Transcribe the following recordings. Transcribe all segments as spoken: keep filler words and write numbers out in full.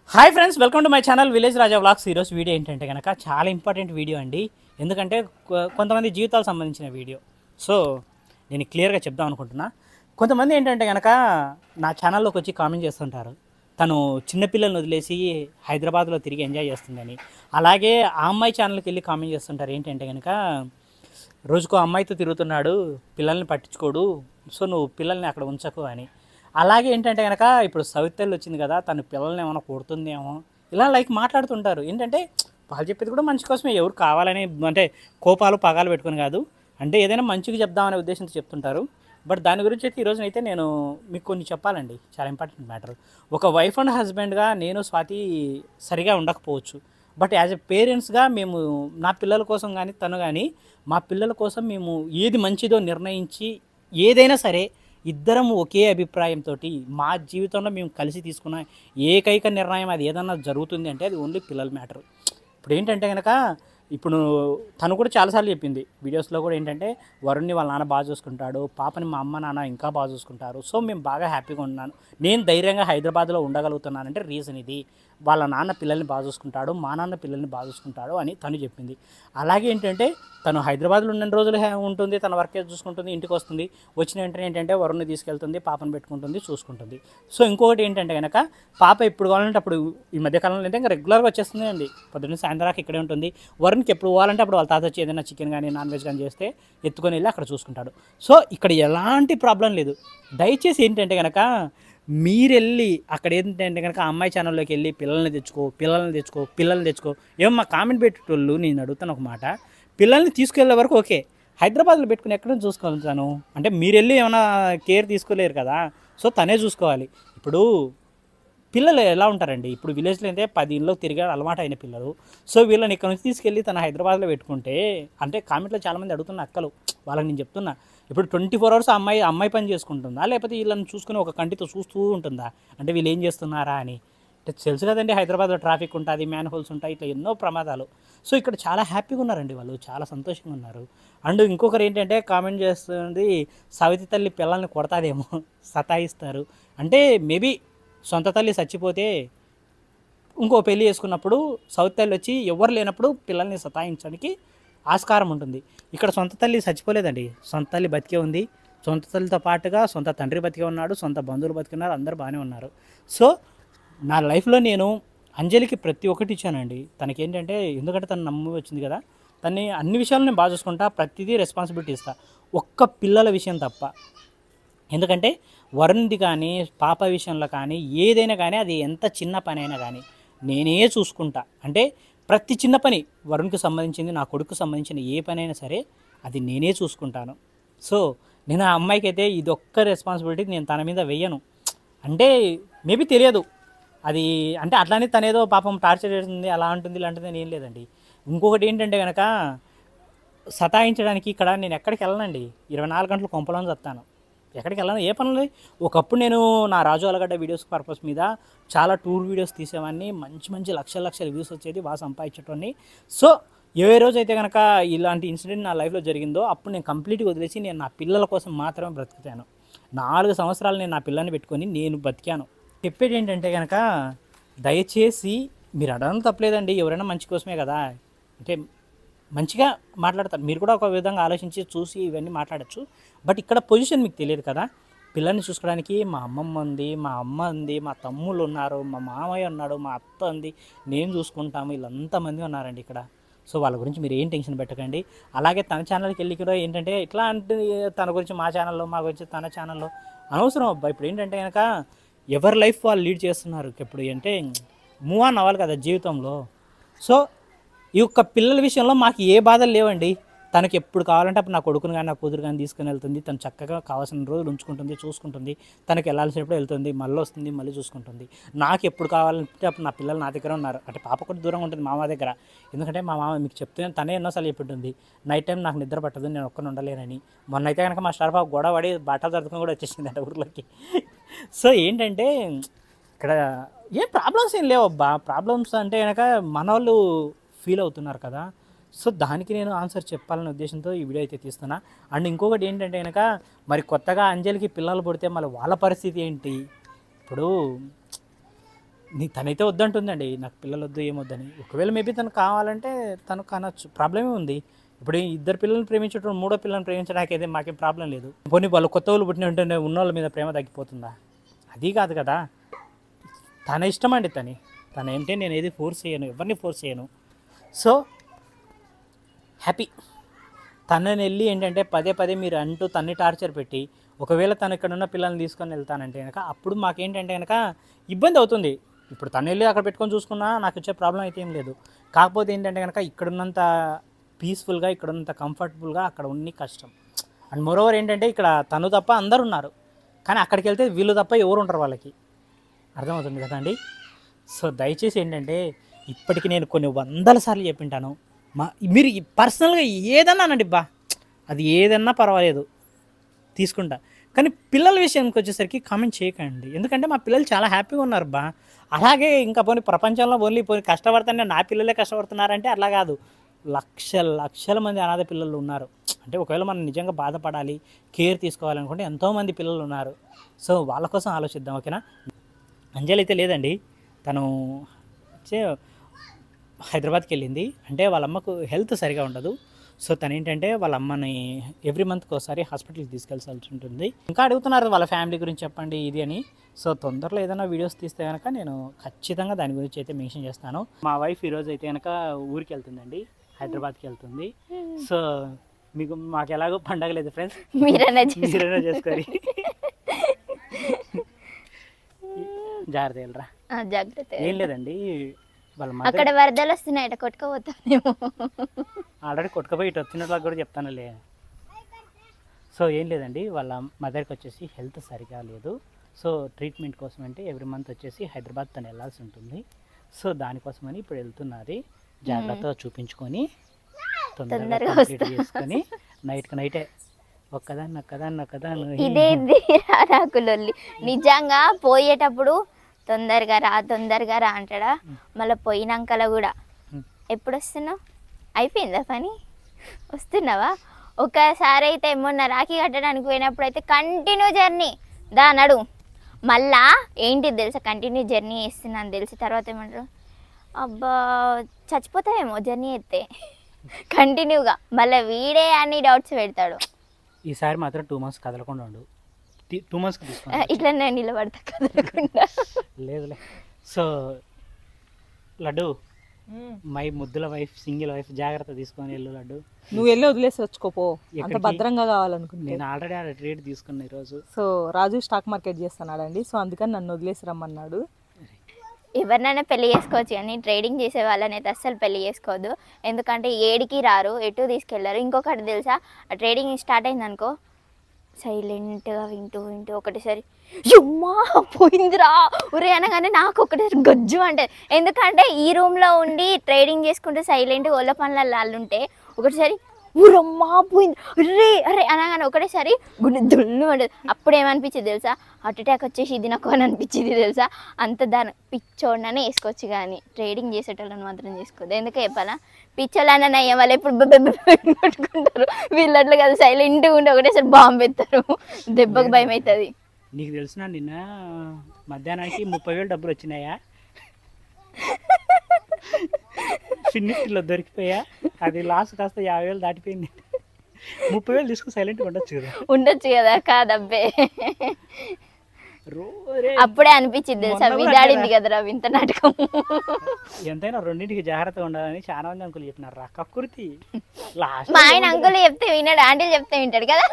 Hi friends, welcome to my channel village Raja vlogs. ఈరోజు video ఏంటంటే కనుక చాలా ఇంపార్టెంట్ వీడియో అండి. ఎందుకంటే కొ- కొంతమంది జీవితాలకు సంబంధించిన వీడియో. సో నేను క్లియర్గా చెప్దాం అనుకుంటున్నా. కొంతమంది ఏంటంటే కనుక నా ఛానల్లోకి వచ్చి కామెంట్ చేస్తుంటారు, తను చిన్నపిల్లల్ని వదిలేసి హైదరాబాద్లో తిరిగి ఎంజాయ్ చేస్తుందని. అలాగే ఆ అమ్మాయి ఛానల్కి వెళ్ళి కామెంట్ చేస్తుంటారు ఏంటంటే కనుక, రోజుకో అమ్మాయితో తిరుగుతున్నాడు, పిల్లల్ని పట్టించుకోడు, సో నువ్వు పిల్లల్ని అక్కడ ఉంచకు అని. అలాగే ఏంటంటే కనుక ఇప్పుడు సవితల్లి వచ్చింది కదా, తన పిల్లల్ని ఏమైనా కొడుతుందేమో ఇలా లైక్ మాట్లాడుతుంటారు. ఏంటంటే వాళ్ళు చెప్పేది కూడా మంచి కోసమే, ఎవరు కావాలని అంటే కోపాలు పగాలు పెట్టుకుని కాదు, అంటే ఏదైనా మంచిగా చెప్దామనే ఉద్దేశంతో చెప్తుంటారు. బట్ దాని గురించి అయితే ఈరోజు అయితే నేను మీకు కొన్ని చెప్పాలండి, చాలా ఇంపార్టెంట్ మ్యాటర్. ఒక వైఫ్ అండ్ హస్బెండ్గా నేను స్వాతి సరిగా ఉండకపోవచ్చు, బట్ యాజ్ ఎ పేరెంట్స్గా మేము నా పిల్లల కోసం కానీ తను కానీ మా పిల్లల కోసం మేము ఏది మంచిదో నిర్ణయించి, ఏదైనా సరే ఇద్దరం ఒకే అభిప్రాయంతో మా జీవితంలో మేము కలిసి తీసుకున్న ఏకైక నిర్ణయం అది ఏదన్నా జరుగుతుంది అంటే అది ఓన్లీ పిల్లల మ్యాటర్. ఇప్పుడు ఏంటంటే కనుక, ఇప్పుడు తను కూడా చాలాసార్లు చెప్పింది వీడియోస్లో కూడా, ఏంటంటే వరుణ్ని వాళ్ళ నాన్న బాగా చూసుకుంటాడు, పాపని మా అమ్మ నాన్న ఇంకా బాగా చూసుకుంటారు, సో మేము బాగా హ్యాపీగా ఉన్నాను, నేను ధైర్యంగా హైదరాబాద్లో ఉండగలుగుతున్నానంటే రీజన్ ఇది, వాళ్ళ నాన్న పిల్లల్ని బాగా చూసుకుంటాడు, మా నాన్న పిల్లల్ని బాగా చూసుకుంటాడు అని తను చెప్పింది. అలాగే ఏంటంటే తను హైదరాబాద్లో ఉన్న రోజులు హ్యా- ఉంటుంది, తన వర్క్ చూసుకుంటుంది, ఇంటికి వస్తుంది, వచ్చిన వెంటనే ఏంటంటే వరుణ్ని తీసుకెళ్తుంది, పాపను పెట్టుకుంటుంది, చూసుకుంటుంది. సో ఇంకొకటి ఏంటంటే కనుక, పాప ఎప్పుడు కావాలంటే అప్పుడు, ఈ మధ్యకాలంలో అయితే ఇంకా రెగ్యులర్గా వచ్చేస్తుంది అండి, పొద్దున్న సాయంత్రానికి ఇక్కడే ఉంటుంది. వరుణ్కి ఎప్పుడు పోవాలంటే అప్పుడు వాళ్ళ తాత వచ్చి ఏదైనా చికెన్ కానీ నాన్ వెజ్ కానీ చేస్తే ఎత్తుకొని వెళ్ళి అక్కడ చూసుకుంటాడు. సో ఇక్కడ ఎలాంటి ప్రాబ్లం లేదు. దయచేసి ఏంటంటే కనుక మీరెళ్ళి అక్కడ ఏంటంటే కనుక అమ్మాయి ఛానల్లోకి వెళ్ళి పిల్లల్ని తెచ్చుకో పిల్లల్ని తెచ్చుకో పిల్లల్ని తెచ్చుకో ఏమో మా కామెంట్ పెట్టేటోళ్ళు, నేను అడుగుతాను ఒక మాట, పిల్లల్ని తీసుకెళ్ళే వరకు ఓకే, హైదరాబాద్లో పెట్టుకుని ఎక్కడ చూసుకోగలుగుతాను అంటే మీరు వెళ్ళి ఏమైనా కేర్ తీసుకోలేరు కదా, సో తనే చూసుకోవాలి. ఇప్పుడు పిల్లలు ఎలా ఉంటారండి, ఇప్పుడు విలేజ్లో అయితే పది ఇళ్ళలో తిరిగే అలవాటు అయిన పిల్లలు, సో వీళ్ళని ఇక్కడ నుంచి తీసుకెళ్ళి తన హైదరాబాద్లో పెట్టుకుంటే, అంటే కామెంట్లో చాలామంది అడుగుతున్న అక్కలు, వాళ్ళకి నేను చెప్తున్నా, ఇప్పుడు ట్వంటీ ఫోర్ అవర్స్ అమ్మాయి అమ్మాయి పని చేసుకుంటుందా, లేకపోతే వీళ్ళని చూసుకుని ఒక కంటితో చూస్తూ ఉంటుందా, అంటే వీళ్ళు ఏం చేస్తున్నారా అని. అంటే తెలుసు కదండి, హైదరాబాద్లో ట్రాఫిక్ ఉంటుంది, మ్యాన్ హోల్స్ ఉంటాయి, ఇట్లా ఎన్నో ప్రమాదాలు. సో ఇక్కడ చాలా హ్యాపీగా ఉన్నారండి వాళ్ళు, చాలా సంతోషంగా ఉన్నారు. అండ్ ఇంకొకరు ఏంటంటే కామెంట్ చేస్తుంది, సవితి తల్లి పిల్లల్ని కొడతాదేమో, సతాయిస్తారు అంటే. మేబీ సొంత తల్లి చచ్చిపోతే ఇంకో పెళ్ళి చేసుకున్నప్పుడు సౌత్ తల్లి వచ్చి ఎవరు లేనప్పుడు పిల్లల్ని సతాయించడానికి ఆస్కారం ఉంటుంది. ఇక్కడ సొంత తల్లి చచ్చిపోలేదండి, సొంత తల్లి బతికే ఉంది, సొంత తల్లితో పాటుగా సొంత తండ్రి బతికే ఉన్నాడు, సొంత బంధువులు బతికున్నారు, అందరూ బాగానే ఉన్నారు. సో నా లైఫ్లో నేను అంజలికి ప్రతి ఒక్కటి ఇచ్చానండి. తనకేంటంటే, ఎందుకంటే తను నమ్మి వచ్చింది కదా, తన్ని అన్ని విషయాలు నేను బాగా చూసుకుంటా, ప్రతిదీ రెస్పాన్సిబిలిటీ ఇస్తా, ఒక్క పిల్లల విషయం తప్ప. ఎందుకంటే వరుణ్ది కానీ పాప విషయంలో కానీ ఏదైనా కానీ, అది ఎంత చిన్న పని అయినా కానీ నేనే చూసుకుంటా. అంటే ప్రతి చిన్న పని వరుణ్కి సంబంధించింది, నా కొడుకు సంబంధించిన ఏ పని అయినా సరే అది నేనే చూసుకుంటాను. సో నేను ఆ అమ్మాయికి అయితే ఇది ఒక్క రెస్పాన్సిబిలిటీ నేను తన మీద వెయ్యను. అంటే మేబీ తెలియదు అది, అంటే అట్లానే తనేదో పాపం టార్చర్ చేస్తుంది, అలా ఉంటుంది ఇలా ఉంటుంది ఏం లేదండి. ఇంకొకటి ఏంటంటే కనుక, సతాయించడానికి ఇక్కడ నేను ఎక్కడికి వెళ్ళనండి, ఇరవై నాలుగు గంటలు కొంపలోనే వస్తాను, ఎక్కడికి వెళ్ళను, ఏ పనులు. ఒకప్పుడు నేను నా రాజు అలగడ్డ వీడియోస్ పర్పస్ మీద చాలా టూర్ వీడియోస్ తీసేవాడిని, మంచి మంచి లక్షల లక్షల వ్యూస్ వచ్చేది, బాగా సంపాదించేటోని. సో ఏ రోజు అయితే కనుక ఇలాంటి ఇన్సిడెంట్ నా లైఫ్లో జరిగిందో, అప్పుడు నేను కంప్లీట్గా వదిలేసి నేను నా పిల్లల కోసం మాత్రమే బ్రతుకుతాను. నాలుగు సంవత్సరాలు నేను నా పిల్లల్ని పెట్టుకొని నేను బతికాను. చెప్పేది ఏంటంటే కనుక, దయచేసి మీరు అడగడం తప్పలేదండి, ఎవరైనా మంచి కోసమే కదా, అంటే మంచిగా మాట్లాడతారు, మీరు కూడా ఒక విధంగా ఆలోచించి చూసి ఇవన్నీ మాట్లాడచ్చు. బట్ ఇక్కడ పొజిషన్ మీకు తెలియదు కదా, పిల్లల్ని చూసుకోవడానికి మా అమ్మమ్మ ఉంది, మా అమ్మ ఉంది, మా తమ్ముళ్ళు ఉన్నారు, మా మామయ్య ఉన్నాడు, మా అత్త ఉంది, నేను చూసుకుంటాము, వీళ్ళంతమంది ఉన్నారండి ఇక్కడ. సో వాళ్ళ గురించి మీరు ఏం టెన్షన్ పెట్టకండి. అలాగే తన ఛానల్కి వెళ్ళి కూడా ఏంటంటే ఇట్లా అంటే, తన గురించి మా ఛానల్లో, మా గురించి తన ఛానల్లో అనవసరం అబ్బా. ఇప్పుడు ఏంటంటే కనుక ఎవరి లైఫ్ వాళ్ళు లీడ్ చేస్తున్నారు, ఇప్పుడు అంటే మూవ్ ఆన్ అవ్వాలి కదా జీవితంలో. సో ఈ యొక్క పిల్లల విషయంలో మాకు ఏ బాధలు లేవండి. తనకి ఎప్పుడు కావాలంటే అప్పుడు నా కొడుకుని కానీ నా కూతురు కానీ తీసుకుని వెళ్తుంది, తను చక్కగా కావాల్సిన రోజులు ఉంచుకుంటుంది, చూసుకుంటుంది, తనకి వెళ్ళాల్సినప్పుడు వెళ్తుంది, మళ్ళీ వస్తుంది, మళ్ళీ చూసుకుంటుంది. నాకు ఎప్పుడు కావాలంటే అప్పుడు నా పిల్లలు నా దగ్గర ఉన్నారు, అంటే పాప కూడా దూరంగా ఉంటుంది మామ దగ్గర. ఎందుకంటే మా మామ మీకు చెప్తే తనే ఎన్నోసార్లు చెప్పింటుంది, నైట్ టైం నాకు నిద్ర పట్టదు, నేను ఒక్కని ఉండలేనని. మొన్న అయితే కనుక మా స్టార్ పాప గొడవ పడి బట్టలు దొరకని కూడా వచ్చేసింది అంటే ఊర్లోకి. సో ఏంటంటే ఇక్కడ ఏం ప్రాబ్లమ్స్ ఏం లేవు అబ్బా. ప్రాబ్లమ్స్ అంటే కనుక మన వాళ్ళు ఫీల్ అవుతున్నారు కదా, సో దానికి నేను ఆన్సర్ చెప్పాలనే ఉద్దేశంతో ఈ వీడియో అయితే తీస్తున్నా. అండ్ ఇంకొకటి ఏంటంటే కనుక, మరి కొత్తగా అంజలికి పిల్లలు పుడితే మళ్ళీ వాళ్ళ పరిస్థితి ఏంటి? ఇప్పుడు నీ తనైతే వద్దంటుందండి, నాకు పిల్లలు వద్దు ఏమొద్దని. ఒకవేళ మేబీ తను కావాలంటే తను కనొచ్చు, ప్రాబ్లమే ఉంది. ఇప్పుడు ఇద్దరు పిల్లల్ని ప్రేమించడం మూడో పిల్లల్ని ప్రేమించడానికి అయితే మాకేం ప్రాబ్లం లేదు. పోనీ వాళ్ళు కొత్త వాళ్ళు పుట్టిన ఉంటే ఉన్నోళ్ళ మీద ప్రేమ తగ్గిపోతుందా? అది కాదు కదా, తన ఇష్టం అండి. తని తన ఏంటంటే నేను ఏది ఫోర్స్ చేయను, ఎవరిని ఫోర్స్ చేయను. So happy. తనని వెళ్ళి ఏంటంటే పదే పదే మీరు అంటూ తన్ని టార్చర్ పెట్టి ఒకవేళ తను ఇక్కడ ఉన్న పిల్లల్ని తీసుకొని వెళ్తానంటే కనుక అప్పుడు మాకేంటంటే కనుక ఇబ్బంది అవుతుంది. ఇప్పుడు తను వెళ్ళి అక్కడ పెట్టుకొని చూసుకున్నా నాకు వచ్చే ప్రాబ్లం అయితే ఏం లేదు. కాకపోతే ఏంటంటే కనుక ఇక్కడున్నంత పీస్ఫుల్గా, ఇక్కడున్నంత కంఫర్టబుల్గా అక్కడ ఉన్ని కష్టం. అండ్ మోరోవర్ ఏంటంటే ఇక్కడ తను తప్ప అందరు ఉన్నారు, కానీ అక్కడికి వెళ్తే వీళ్ళు తప్ప ఎవరు ఉంటారు వాళ్ళకి, అర్థమవుతుంది కదా అండి. సో దయచేసి ఏంటంటే ఇప్పటికి నేను కొన్ని వందల సార్లు చెప్పింటాను, మా మీరు పర్సనల్గా ఏదన్నానండి బా, అది ఏదన్నా పర్వాలేదు తీసుకుంటా, కానీ పిల్లల విషయానికి వచ్చేసరికి కామెంట్ చేయకండి. ఎందుకంటే మా పిల్లలు చాలా హ్యాపీగా ఉన్నారు బా. అలాగే ఇంకా పోనీ ప్రపంచంలో ఓన్లీ పోనీ కష్టపడుతున్నా నా పిల్లలే కష్టపడుతున్నారంటే అలా కాదు, లక్షల లక్షల మంది అనాథ పిల్లలు ఉన్నారు. అంటే ఒకవేళ మనం నిజంగా బాధపడాలి, కేర్ తీసుకోవాలనుకుంటే ఎంతోమంది పిల్లలు ఉన్నారు. సో వాళ్ళ కోసం ఆలోచిద్దాం, ఓకేనా. అంజలి అయితే లేదండి, తను వచ్చే హైదరాబాద్కి వెళ్ళింది. అంటే వాళ్ళ అమ్మకు హెల్త్ సరిగా ఉండదు. సో తను ఏంటంటే వాళ్ళ అమ్మని ఎవ్రీ మంత్కి ఒకసారి హాస్పిటల్కి తీసుకెళ్ళాల్సి ఉంటుంది. ఇంకా అడుగుతున్నారు వాళ్ళ ఫ్యామిలీ గురించి చెప్పండి ఇది అని. సో తొందరలో ఏదైనా వీడియోస్ తీస్తే కనుక నేను ఖచ్చితంగా దాని గురించి అయితే మెన్షన్ చేస్తాను. మా వైఫ్ ఈరోజు అయితే కనుక ఊరికి వెళ్తుందండి, హైదరాబాద్కి వెళ్తుంది. సో మీకు మాకు ఎలాగో పండగ లేదు ఫ్రెండ్స్, మీరైనా మీరైనా చేసుకోరి. జాగ్రత్త వెళ్ళరా. జాగ్రత్త. ఏం లేదండి, వాళ్ళ అక్కడ వరదలు వస్తున్నాయట, కొట్టుకోపోతానేమో. ఆల్రెడీ కొట్టుకుపోయి ఇటు వచ్చినట్లు కూడా చెప్తానులే. సో ఏం లేదండి, వాళ్ళ మదర్కి వచ్చేసి హెల్త్ సరిగా లేదు. సో ట్రీట్మెంట్ కోసం అంటే ఎవ్రీ మంత్ వచ్చేసి హైదరాబాద్ తను వెళ్ళాల్సి ఉంటుంది. సో దానికోసమని ఇప్పుడు వెళ్తున్నది. జాగ్రత్తగా చూపించుకొని తొందరగా కంప్లీట్ చేసుకొని నైట్కి నైటే ఒక్కదాన్ని ఒక్కదాన్ని ఒక్కదాన్ని ఇదే రాకులొల్లి. నిజంగా పోయేటప్పుడు తొందరగా రా తొందరగా రా అంటాడా, మళ్ళీ పోయినాకల కూడా ఎప్పుడు వస్తున్నావు, అయిపోయిందా పని, వస్తున్నావా. ఒకసారి అయితే మొన్న రాఖీ కట్టడానికి పోయినప్పుడు అయితే కంటిన్యూ జర్నీ దా నడు, మళ్ళా ఏంటిది తెలుసా కంటిన్యూ జర్నీ చేస్తున్నాను తెలిసి తర్వాత ఏమంటారు, అబ్బా చచ్చిపోతావేమో జర్నీ ఎత్తే కంటిన్యూగా, మళ్ళీ వీడే అన్ని డౌట్స్ పెడతాడు. ఈసారి మాత్రం టూ మంత్స్ కదలకుండా ఉండు, టూ మంత్స్కి తీసుకో ఇట్లా నేను నిలబడతా కదలకుండా. లేదులే. సో లడ్డు మై ముద్దుల వైఫ్, సింగిల్ వైఫ్, జాగ్రత్త తీసుకొని వెళ్ళు లడ్డు. నువ్వు వెళ్ళి వదిలేసి వచ్చుకోపో, అంత భద్రంగా కావాలనుకుంటే. నేను ఆల్రెడీ ఆ ట్రేడ్ తీసుకున్నా ఈరోజు. సో రాజు స్టాక్ మార్కెట్ చేస్తున్నాడండి, సో అందుకని నన్ను వదిలేసి రమ్మన్నాడు. ఎవరినైనా పెళ్లి చేసుకోవచ్చు కానీ ట్రేడింగ్ చేసే వాళ్ళని అయితే అస్సలు పెళ్లి చేసుకోవద్దు. ఎందుకంటే ఏడికి రారు, ఎటు తీసుకెళ్లారు. ఇంకొకటి తెలుసా, ఆ ట్రేడింగ్ స్టార్ట్ అయింది అనుకో సైలెంట్గా వింటూ వింటూ ఒకటిసారి యుమ్మా పోయిందిరా ఉరే అనగానే నాకు ఒకటిసారి గజ్జు అంటే, ఎందుకంటే ఈ రూమ్లో ఉండి ట్రేడింగ్ చేసుకుంటే సైలెంట్గా ఒళ్ళ పనుల వాళ్ళు ఉంటే ఒకటిసారి ఊరమ్మా పోయింది రే అరే అనగానే ఒకటేసారి గుండె దుల్లు అంటే అప్పుడు ఏమనిపించింది తెలుసా, హార్ట్ అటాక్ వచ్చేసి ఇది నాకు అని అనిపించింది తెలుసా. అంత దాని పిచ్చోడనే వేసుకోవచ్చు కానీ ట్రేడింగ్ చేసేటోళ్ళని మాత్రం చేసుకోవద్దు. ఎందుకు చెప్పాలా, పిచ్చోళ్ళని అయ్యే వాళ్ళు ఎప్పుడు పెట్టుకుంటారు, వీళ్ళట్లు కదా సైలెంట్గా ఉండి ఒకటేసారి బాంబు ఎత్తారు, దెబ్బకు భయం అవుతుంది. నీకు తెలిసిన నిన్న మధ్యాహ్నానికి ముప్పై వేలు డబ్బులు వచ్చినాయా, ఫినిష్లో దొరికిపోయా, అది లాస్ట్ కాస్త యాభై వేలు దాటిపోయింది. ముప్పై వేలు తీసుకుని సైలెంట్గా ఉండొచ్చు కదా, ఉండొచ్చు కదా. కాదబ్బే అప్పుడే అనిపించింది తెలుసా, విదాడింది కదరా వింత నాటకం. ఎంతైనా రెండింటికి జాగ్రత్తగా ఉండాలని చాలా మంది అంకులు చెప్పినారు రా కక్కుర్తి. లాస్ట్ మా ఆయన అంకులు చెప్తే విన్నాడు, ఆంటీలు చెప్తే వింటాడు కదా.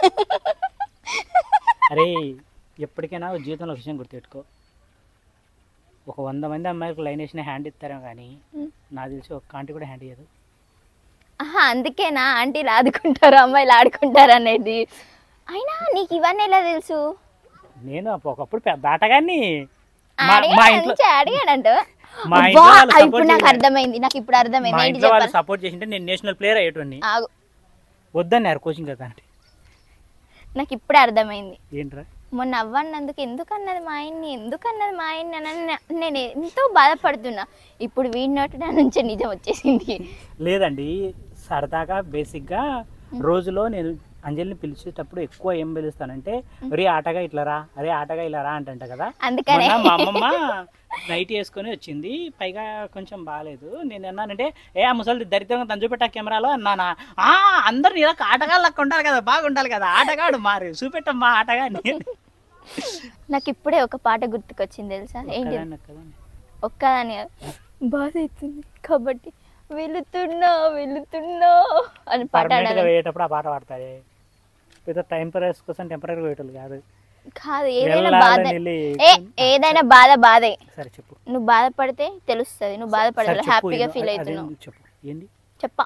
అరే ఎప్పటికైనా జీవితంలో విషయం గుర్తుపెట్టుకో, ఒక వంద మంది అమ్మాయిలకు లైన్ వేసిన హ్యాండ్ ఇస్తారేమో కానీ నాకు తెలిసి ఒక్క ఆంటీ కూడా హ్యాండ్ ఇయ్యదు. ఆహా అందుకేనా ఆంటీలు ఆడుకుంటారు అమ్మాయిలు ఆడుకుంటారు అనేది. అయినా నీకు ఇవన్నీ ఎలా తెలుసు? నేను ఒకప్పుడు పెద్ద ఆటగాన్ని. అడిగాడంట. ఇప్పుడు నాకు అర్థమైంది, నాకు ఇప్పుడు అర్థమైంది. వాళ్ళు సపోర్ట్ చేసింటే నేను నేషనల్ ప్లేయర్ అయ్యేటోని. వద్దన్నారు కోచింగ్ కదా అంటే. నాకు ఇప్పుడే అర్థమైంది. ఏంట్రా మొన్న అవ్వన్నందుకు ఎందుకు అన్నది మా ఆయన్ని, ఎందుకు అన్నది మా ఆయన్ని అని నేను ఎంతో బాధపడుతున్నా. ఇప్పుడు వీడి నోటి నుంచి నిజం వచ్చేసింది. లేదండి, సరదాగా బేసిక్గా రోజులో నేను అంజలిని పిలిచేటప్పుడు ఎక్కువ ఏం పిలుస్తానంటే అరే ఆటగా ఇట్లా రా, అరే ఆటగా ఇలా రా అంటంట కదా. అందుకనే మా అమ్మమ్మ నైట్ వేసుకొని వచ్చింది, పైగా కొంచెం బాగాలేదు. నేను అన్నానంటే ఏ ఆ ముసలి దరిద్రంగా తను చూపెట్టా కెమెరాలో అన్నానా, ఆ అందరు ఇలా ఆటగాళ్ళు లెక్క ఉండాలి కదా, బాగుండాలి కదా, ఆటగాడు మారు చూపెట్టమ్మా ఆటగాడిని. నాకు ఇప్పుడే ఒక పాట గుర్తుకొచ్చింది తెలుసా? ఏంటి? ఒక్కదాని బాధ అవుతుంది కాబట్టి వెళుతున్నా వెళుతున్నా అని పాట వేయేటప్పుడు ఆ పాట పాడతాయి. పెద్ద టెంపరీ కోసం టెంపరీ వేయటోళ్ళు కాదు కాదు. ఏదైనా బాధ, ఏ ఏదైనా బాధ బాధే. సరే చెప్పు. నువ్వు బాధపడితే తెలుస్తుంది, నువ్వు బాధపడదు హ్యాపీగా ఫీల్ అవుతున్నావు. చెప్పు ఏంది? చెప్పా,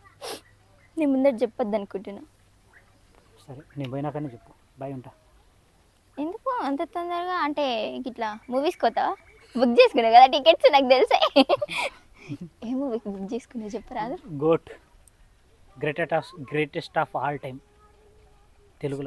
నీ ముందర చెప్పొద్దు అనుకుంటున్నా. సరే నేను పోయినాకనే చెప్పు, బాయ్ ఉంటా. ఎందుకు అంత తొందరగా? అంటే ఇట్లా మూవీస్ కోతావా? బుక్ చేసుకున్నావు కదా టికెట్స్, నాకు తెలుసా. ఏ మూవీకి బుక్ చేసుకున్నావు చెప్పరాదు? GOAT, greatest of greatest of all time తెలుగులో.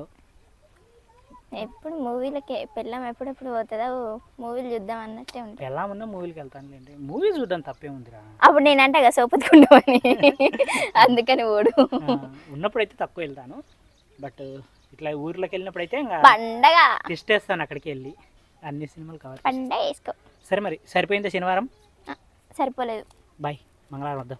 ఎప్పుడు మూవీలకే పెళ్ళాం ఎప్పుడెప్పుడు పోతుందా మూవీలు చూద్దాం అన్నట్టే ఉంటుంది. ఎలా ఉన్నా మూవీలకి వెళ్తాను లేండి, మూవీ చూద్దాం తప్పేముందిరా. అప్పుడు నేను అంటే కదా సోపత్తుకుంటామని, అందుకని ఓడు. ఉన్నప్పుడైతే తక్కువ వెళ్తాను, బట్ ఇట్లా ఊర్లోకి వెళ్ళినప్పుడు అయితే ఇంకా పండగ ఇష్టేస్తాను అక్కడికి వెళ్ళి అన్ని సినిమాలు కవర్. పండగ వేసుకో. సరే మరి సరిపోయిందా శనివారం? సరిపోలేదు. బాయ్, మంగళవారం వద్దాం.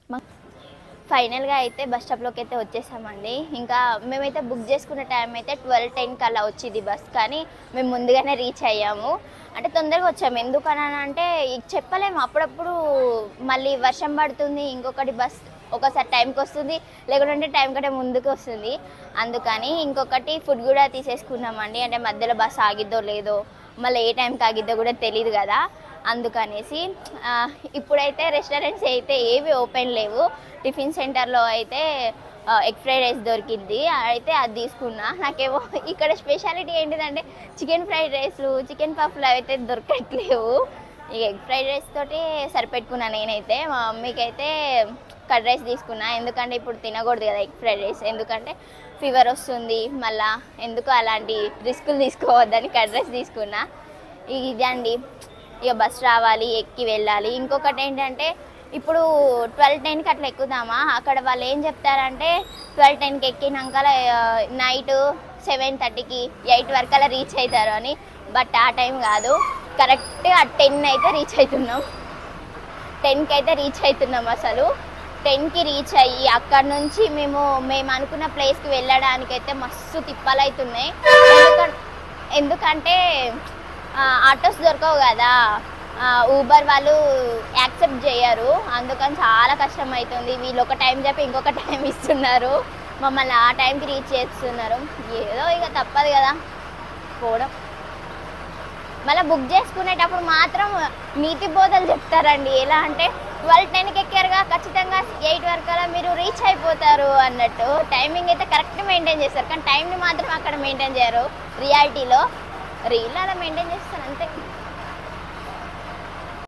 ఫైనల్గా అయితే బస్ స్టాప్లోకి అయితే వచ్చేసామండి. ఇంకా మేమైతే బుక్ చేసుకున్న టైం అయితే ట్వెల్వ్ టెన్కి అలా వచ్చింది బస్, కానీ మేము ముందుగానే రీచ్ అయ్యాము. అంటే తొందరగా వచ్చాము. ఎందుకని అంటే చెప్పలేము, అప్పుడప్పుడు మళ్ళీ వర్షం పడుతుంది, ఇంకొకటి బస్ ఒకసారి టైంకి వస్తుంది, లేకుంటే టైం కంటే ముందుకు వస్తుంది. అందుకని ఇంకొకటి ఫుడ్ కూడా తీసేసుకున్నామండి. అంటే మధ్యలో బస్ ఆగిద్దో లేదో, మళ్ళీ ఏ టైంకి ఆగిద్దో కూడా తెలియదు కదా, అందుకనేసి ఇప్పుడైతే రెస్టారెంట్స్ అయితే ఏవి ఓపెన్ లేవు. టిఫిన్ సెంటర్లో అయితే ఎగ్ ఫ్రైడ్ రైస్ దొరికింది, అయితే అది తీసుకున్నా. నాకేమో ఇక్కడ స్పెషాలిటీ ఏంటిదంటే చికెన్ ఫ్రైడ్ రైస్లు, చికెన్ పఫ్లు అయితే దొరకట్లేవు. ఇక ఎగ్ ఫ్రైడ్ రైస్ తోటి సరిపెట్టుకున్నా నేనైతే. మా మమ్మీకి అయితే కర్డ్ రైస్ తీసుకున్నా, ఎందుకంటే ఇప్పుడు తినకూడదు కదా ఎగ్ ఫ్రైడ్ రైస్, ఎందుకంటే ఫీవర్ వస్తుంది, మళ్ళీ ఎందుకు అలాంటి రిస్కులు తీసుకోవద్దని కర్డ్ రైస్ తీసుకున్నా. ఇదండి, ఇక బస్ రావాలి, ఎక్కి వెళ్ళాలి. ఇంకొకటి ఏంటంటే ఇప్పుడు ట్వెల్వ్ టెన్కి అట్లా ఎక్కుదామా, అక్కడ వాళ్ళు ఏం చెప్తారంటే ట్వెల్వ్ టెన్కి ఎక్కినాక నైట్ సెవెన్ థర్టీకి ఎయిట్ వరకు అలా రీచ్ అవుతారు అని. బట్ ఆ టైం కాదు, కరెక్ట్గా టెన్ అయితే రీచ్ అవుతున్నాం. టెన్కి అయితే రీచ్ అవుతున్నాం. అసలు టెన్కి రీచ్ అయ్యి అక్కడ నుంచి మేము మేము అనుకున్న ప్లేస్కి వెళ్ళడానికి అయితే మస్తు తిప్పలు అవుతున్నాయి. ఎందుకంటే ఎందుకంటే ఆటోస్ దొరకవు కదా, ఊబర్ వాళ్ళు యాక్సెప్ట్ చేయరు, అందుకని చాలా కష్టం అవుతుంది. వీళ్ళు ఒక టైం చెప్పి ఇంకొక టైం ఇస్తున్నారు, మమ్మల్ని ఆ టైంకి రీచ్ చేస్తున్నారు. ఏదో ఇక తప్పదు కదా పోవడం. మళ్ళీ బుక్ చేసుకునేటప్పుడు మాత్రం నీతి బోధలు చెప్తారండి. ఎలా అంటే ట్వెల్వ్ టెన్కి ఎక్కారుగా, ఖచ్చితంగా ఎయిట్ వరకు అలా మీరు రీచ్ అయిపోతారు అన్నట్టు. టైమింగ్ అయితే కరెక్ట్ మెయింటైన్ చేస్తారు, కానీ టైంని మాత్రం అక్కడ మెయింటైన్ చేయరు. రియాలిటీలో రీల్ అలా మెయింటైన్ చేస్తారు అంతే.